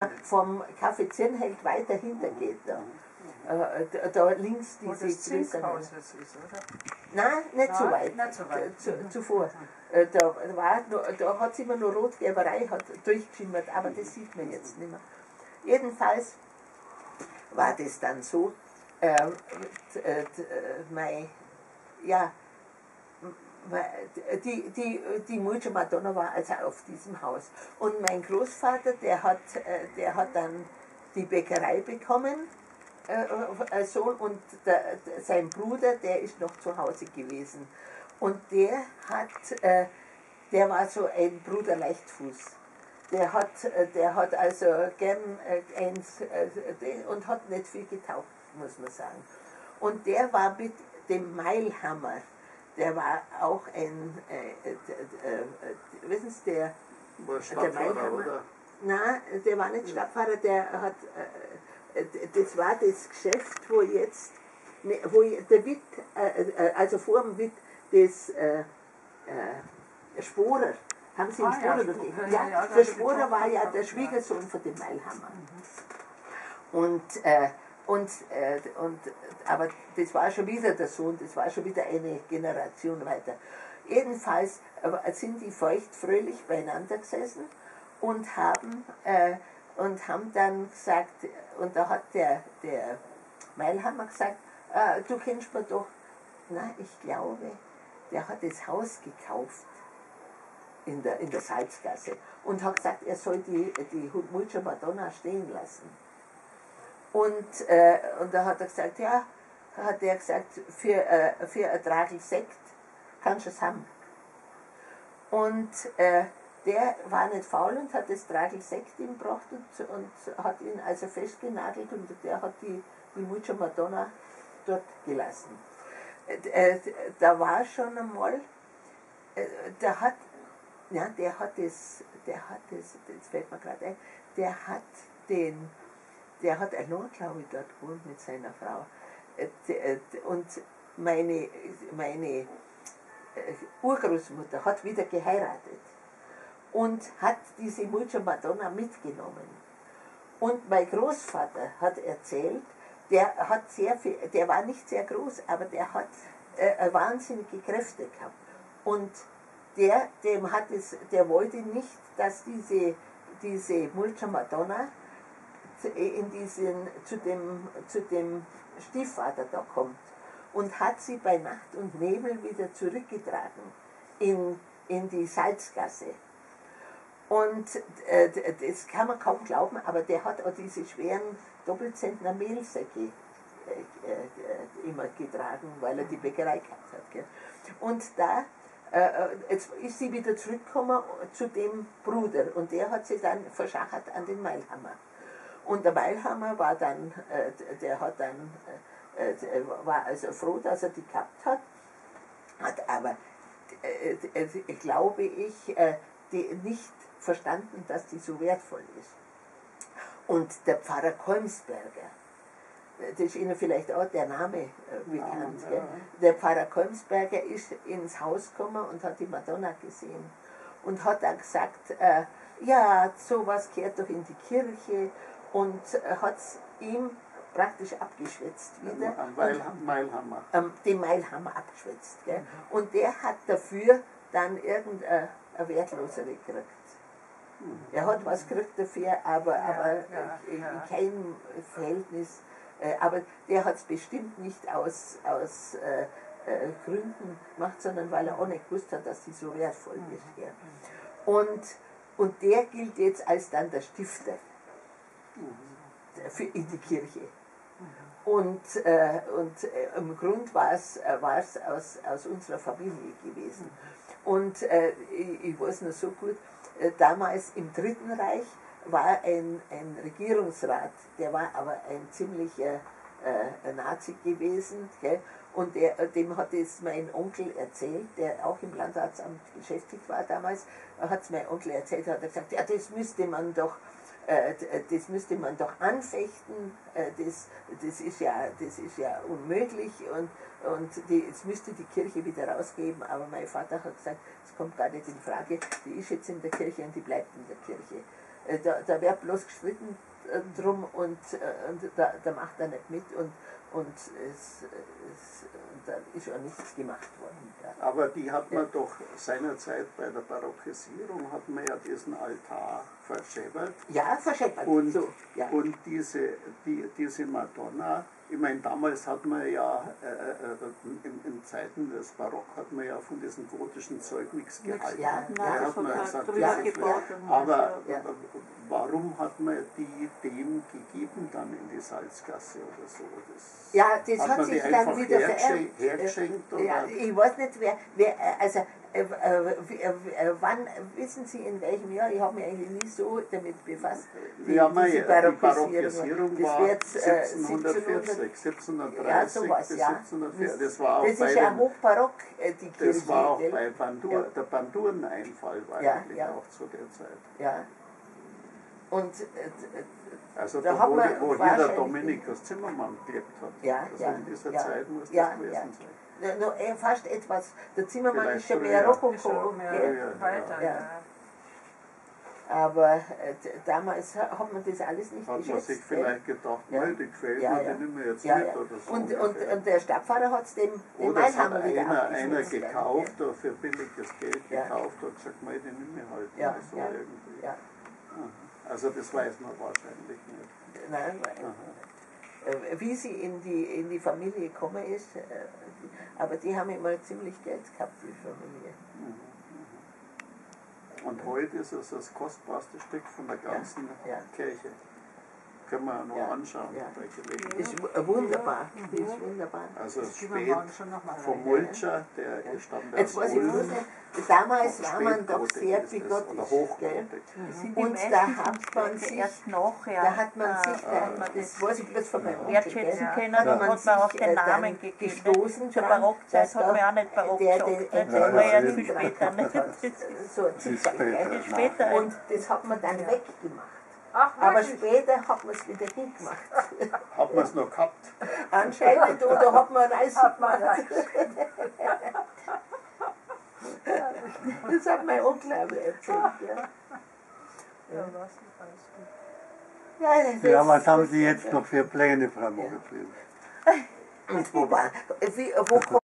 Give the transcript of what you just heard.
vom Café Zirnheld weiter hinter geht da. Da links Wo diese das Zinkhaus ist, oder? Nein, nicht so weit. Nicht so weit. Zuvor. Da hat es immer nur Rotgerberei hat durchgeschimmert, aber das sieht man jetzt nicht mehr. Jedenfalls war das dann so, die Mutter Madonna war also auf diesem Haus. Und mein Großvater, der hat dann die Bäckerei bekommen, Sohn, und sein Bruder, der ist noch zu Hause gewesen. Und der war so ein Bruder Leichtfuß. Der hat also gern eins und hat nicht viel getaugt, muss man sagen. Und der war mit dem Meilhammer, der war auch wissen Sie, der Meilhammer, oder? Nein, der war nicht Stadtfahrer, das war das Geschäft, wo der Witt, also vor dem Witt, das Sporer, haben Sie den Sporer gesehen? Ja, der Sporer war ja der Schwiegersohn von dem Meilhammer. Aber das war schon wieder der Sohn, das war schon wieder eine Generation weiter. Jedenfalls sind die feuchtfröhlich beieinander gesessen und haben dann gesagt, und da hat der Meilhammer gesagt, du kennst mich doch. Nein, ich glaube, der hat das Haus gekauft in der Salzgasse und hat gesagt, er soll die Mutter Madonna stehen lassen. Und da hat er gesagt, ja, für ein Tragel Sekt kannst du es haben. Und der war nicht faul und hat das Tragel Sekt ihm gebracht und hat ihn also festgenagelt und der hat die Mutter Madonna dort gelassen. Da war schon einmal, das fällt mir gerade ein, der hat allein, glaube ich, dort gewohnt mit seiner Frau. Und meine Urgroßmutter hat wieder geheiratet und hat diese Mutter Madonna mitgenommen. Und mein Großvater hat erzählt, der war nicht sehr groß, aber der hat wahnsinnige Kräfte gehabt. Und der wollte nicht, dass diese Mutter Madonna zu dem Stiefvater da kommt, und hat sie bei Nacht und Nebel wieder zurückgetragen in die Salzgasse. Und das kann man kaum glauben, aber der hat auch diese schweren Doppelzentner Mehlsäcke immer getragen, weil er die Bäckerei gehabt hat. Gell. Und jetzt ist sie wieder zurückgekommen zu dem Bruder und der hat sie dann verschachert an den Meilhammer. Und der Meilhammer war also froh, dass er die gehabt hat aber, glaube ich, nicht verstanden, dass die so wertvoll ist. Und der Pfarrer Kolmsberger, das ist Ihnen vielleicht auch der Name bekannt, ja. Der Pfarrer Kolmsberger ist ins Haus gekommen und hat die Madonna gesehen und hat dann gesagt, ja, sowas gehört doch in die Kirche, und hat es ihm praktisch abgeschwätzt wieder. Meilhammer. Den Meilhammer abgeschwätzt. Gell? Und der hat dafür dann irgendeine Wertlosere gekriegt. Er hat was gekriegt dafür, aber in keinem Verhältnis. Aber der hat es bestimmt nicht aus Gründen gemacht, sondern weil er auch nicht gewusst hat, dass die so wertvoll ist. Gell? Und der gilt jetzt als dann der Stifter in die Kirche. Und im Grund war es aus unserer Familie gewesen. Und ich weiß noch so gut, damals im Dritten Reich war ein Regierungsrat, der war aber ein ziemlicher Nazi gewesen, gell? Und dem hat es mein Onkel erzählt, der auch im Landratsamt beschäftigt war damals, hat es mein Onkel erzählt, hat er gesagt, ja, das müsste man doch anfechten, das ist ja unmöglich, und jetzt müsste die Kirche wieder rausgeben, aber mein Vater hat gesagt, es kommt gar nicht in Frage, die ist jetzt in der Kirche und die bleibt in der Kirche. Da wird bloß gestritten drum und da macht er nicht mit und da ist ja nichts gemacht worden. Ja. Aber die hat man doch seinerzeit bei der Barockisierung, hat man ja diesen Altar verscheppert. Ja, verscheppert. Und, So, ja. und diese Madonna, ich meine, damals hat man ja, in Zeiten des Barock hat man ja von diesem gotischen Zeug nichts gehalten. Ja, Da hat man gesagt, ja, das ist ja. aber Ja. warum hat man die dem gegeben dann in die Salzgasse oder so? Ja, das hat man sich die dann einfach wieder vererbt. hergeschenkt? Oder? Ja, ich weiß nicht, wann, wissen Sie in welchem Jahr, ich habe mich eigentlich nie so damit befasst, Die Barockisierung das war wird 1740, 1730 ja, sowas, bis ja. 1740. Das war auch Das bei ist ja den, hochbarock, die Kirche. das war auch gell? bei Bandur, Ja. der Bandureneinfall war Ja, eigentlich ja. auch zu der Zeit. Ja. Und Also Da da, hat wo, man wo hier der wahrscheinlich- Dominikus Zimmermann gelebt hat. Ja, also ja, in dieser ja. Zeit muss das Ja, gewesen ja. sein. Noch fast etwas, der Zimmermann Vielleicht ist schon früher. mehr Ist Rokoko, schon mehr gell? weiter. Ja. Ja. Aber damals hat man das alles nicht Hat man geschätzt. sich gell? vielleicht gedacht, Ja. nein, die gefällt Ja, mir, ja. die nehmen wir jetzt Ja, mit ja. oder so. Und ungefähr. der Stadtpfarrer hat es dem Oder es hat Einhammer wieder einer abgeschnitten. gekauft, oder für billiges Geld Ja. gekauft und gesagt, mei, den nehmen wir halt. Ja, mal so ja, irgendwie. ja. Aha. Also das weiß man wahrscheinlich nicht. Nein, wie sie in die Familie gekommen ist, aber die haben immer ziemlich Geld gehabt, die Familie. Und heute ist es das kostbarste Stück von der ganzen ja. Kirche. Können wir noch Ja, anschauen ja. bei Gelegenheit. Ist wunderbar, die ist wunderbar. Also Das gehen wir spät morgen schon noch mal vom rein. Mulcher, der stammt Jetzt aus weiß ich bloß Ulm. nicht, damals war man doch Spätgotik sehr ist das, oder bigottisch, gell? Hochgotik. Sind Und die meisten da hat man Stücke sich, erst nachher da hat man sich, hat das weiß ich bloß von meinem Onkel, wertschätzen gell? können, Hat dann man hat man auch sich, den dann Namen gegeben. gestoßen Zur dran, Barockzeit dass hat man da auch nicht Barock der gesagt. den Das war ja Namen viel dran später. gehabt hat. So ein Zipfel, gell? Später. Und das hat man dann weggemacht. Ach, Aber wirklich? später hat man es wieder hingemacht. Hat man es noch gehabt? Anscheinend, oder hat man ein Eis Hat man gemacht. Das hat mein Onkel auch erzählt. Ja. Ja, was nicht alles gut. Ja, das Ja, ist- was haben Sie jetzt noch für Pläne, Frau Mogelfried? Und wo kommt